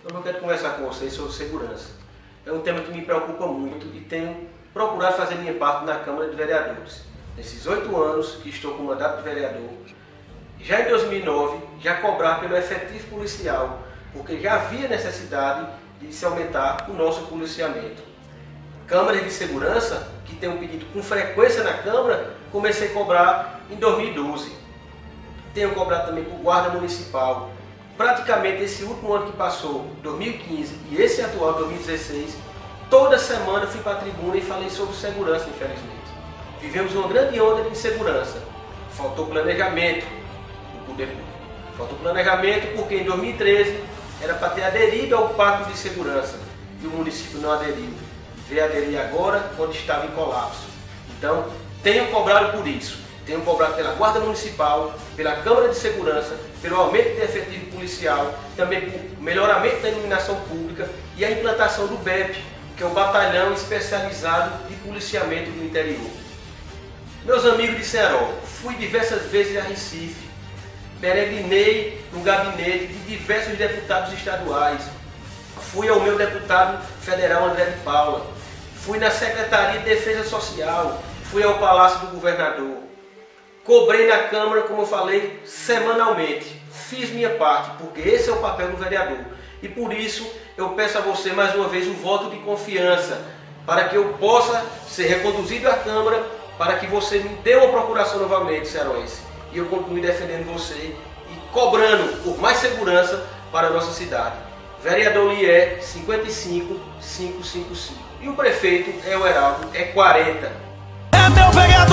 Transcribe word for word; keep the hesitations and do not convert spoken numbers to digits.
Hoje eu quero conversar com vocês sobre segurança. É um tema que me preocupa muito e tenho procurado fazer minha parte na Câmara de Vereadores. Nesses oito anos que estou com o mandato de vereador, já em dois mil e nove, já cobrar pelo efetivo policial, porque já havia necessidade de se aumentar o nosso policiamento. Câmaras de segurança, que tem um pedido com frequência na Câmara, comecei a cobrar em dois mil e doze. Tenho cobrado também por guarda municipal. Praticamente esse último ano que passou, dois mil e quinze, e esse atual, dois mil e dezesseis, toda semana fui para a tribuna e falei sobre segurança, infelizmente. Vivemos uma grande onda de insegurança. Faltou planejamento do poder público. Faltou planejamento porque em dois mil e treze era para ter aderido ao pacto de segurança e o município não aderiu. Veio aderir agora, quando estava em colapso. Então, tenho cobrado por isso. Tenho cobrado pela Guarda Municipal, pela Câmara de Segurança, pelo aumento de efetivo policial, também por melhoramento da iluminação pública e a implantação do B E P, que é o Batalhão Especializado de Policiamento do Interior. Meus amigos de Ceará, fui diversas vezes a Recife, peregrinei no gabinete de diversos deputados estaduais, fui ao meu deputado federal André de Paula, fui na Secretaria de Defesa Social, fui ao Palácio do Governador, cobrei na Câmara, como eu falei, semanalmente, fiz minha parte, porque esse é o papel do vereador. E por isso eu peço a você mais uma vez um voto de confiança, para que eu possa ser reconduzido à Câmara, para que você me dê uma procuração novamente, cearense, e eu continue defendendo você e cobrando por mais segurança para a nossa cidade. Vereador Lié, cinquenta e cinco mil quinhentos e cinquenta e cinco. E o prefeito é o Heraldo, é quarenta. É teu vereador!